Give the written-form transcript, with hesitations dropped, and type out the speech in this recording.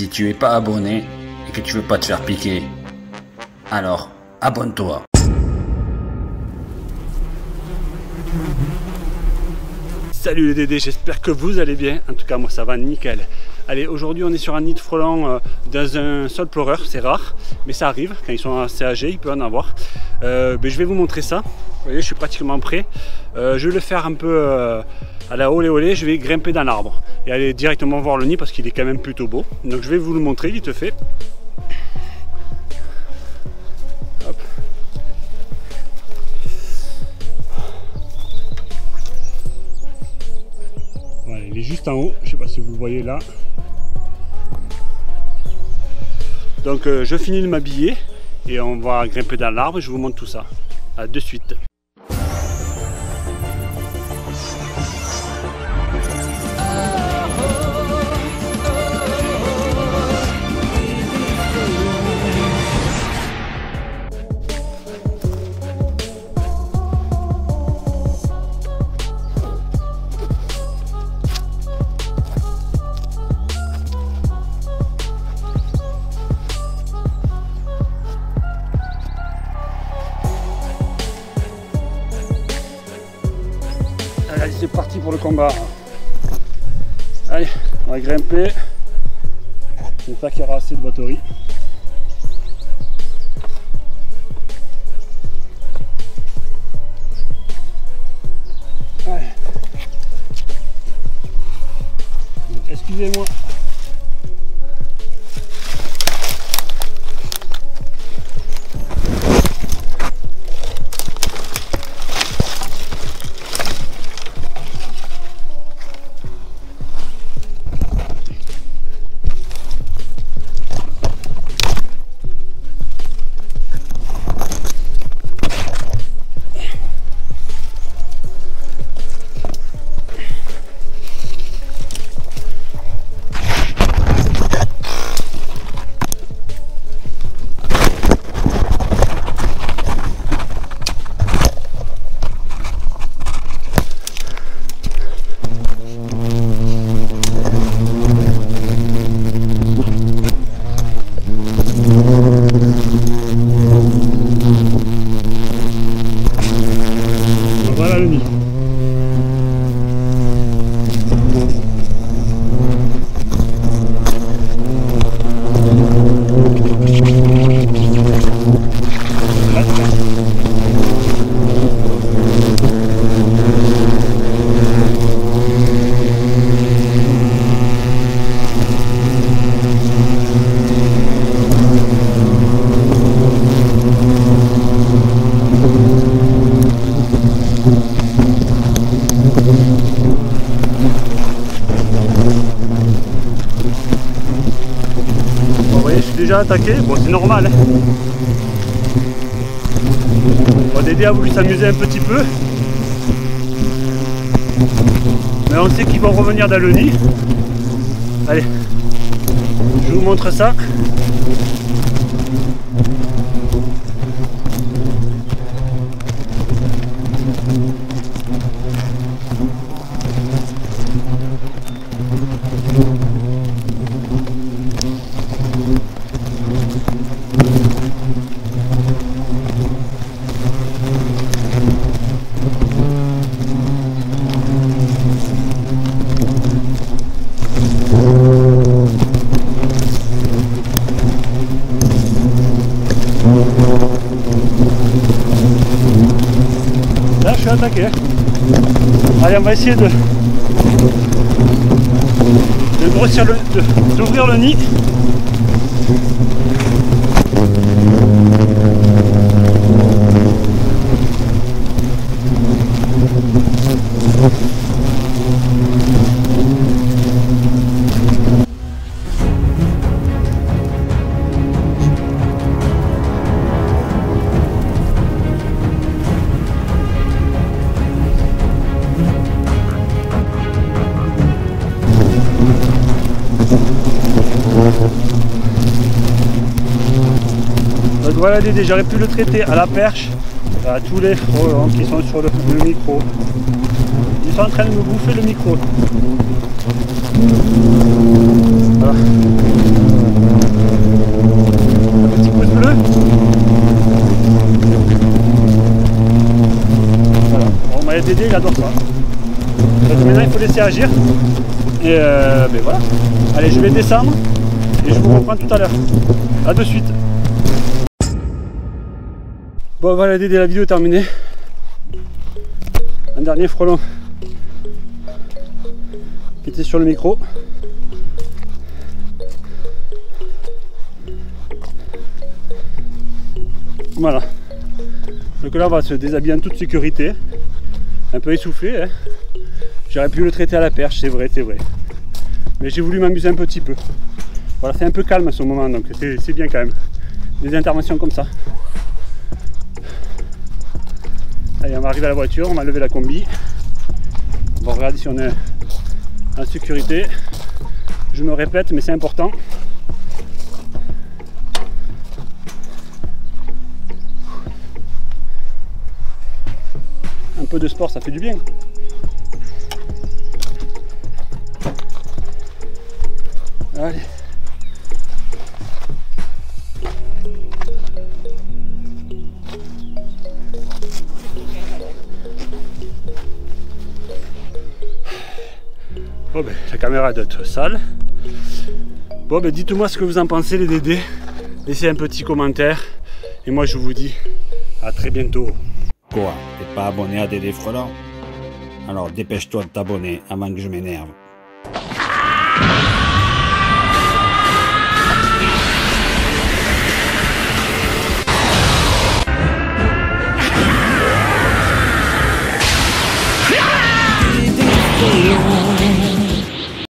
Si tu es pas abonné et que tu veux pas te faire piquer, alors abonne-toi. Salut les Dédés, j'espère que vous allez bien. En tout cas moi ça va nickel. Allez, aujourd'hui on est sur un nid de frelons dans un sol pleureur, c'est rare, mais ça arrive, quand ils sont assez âgés, il peut en avoir. Je vais vous montrer ça, vous voyez je suis pratiquement prêt. Je vais le faire un peu à la olé olé, je vais grimper dans l'arbre et aller directement voir le nid parce qu'il est quand même plutôt beau. Donc je vais vous le montrer vite fait. Hop. Voilà, il est juste en haut, je ne sais pas si vous le voyez là. Donc je finis de m'habiller et on va grimper dans l'arbre et je vous montre tout ça. A de suite. Allez, c'est parti pour le combat. Allez, on va grimper. J'espère qu'il y aura assez de batterie. Allez. Excusez-moi. Voilà le nid. Vous voyez, je suis déjà attaqué, bon c'est normal. Hein. Bon, Dédé a voulu s'amuser un petit peu. Mais on sait qu'ils vont revenir dans le nid. Allez, je vous montre ça. Là, je suis attaqué. Allez, on va essayer de grossir d'ouvrir le nid. Donc voilà Dédé, j'aurais pu le traiter à la perche, à tous les frelons qui sont sur le micro. Ils sont en train de me bouffer le micro. Voilà. il adore ça. Donc maintenant il faut laisser agir. Et ben voilà. Allez, je vais descendre et je vous reprends tout à l'heure. A de suite. Bon voilà Dédé, la vidéo est terminée. Un dernier frelon qui était sur le micro. Voilà. Donc là on va se déshabiller en toute sécurité. Un peu essoufflé. Hein. J'aurais pu le traiter à la perche, c'est vrai, c'est vrai. Mais j'ai voulu m'amuser un petit peu. Voilà, c'est un peu calme à ce moment, donc c'est bien quand même. Des interventions comme ça. Allez, on va arriver à la voiture, on va lever la combi. On va regarder si on est en sécurité. Je me répète, mais c'est important. Un peu de sport, ça fait du bien. Allez. Bon ben, la caméra doit être sale. Bon ben, dites-moi ce que vous en pensez les Dédés. Laissez un petit commentaire. Et moi je vous dis à très bientôt. Quoi? T'es pas abonné à Dédé Frelon? Alors dépêche-toi de t'abonner avant que je m'énerve.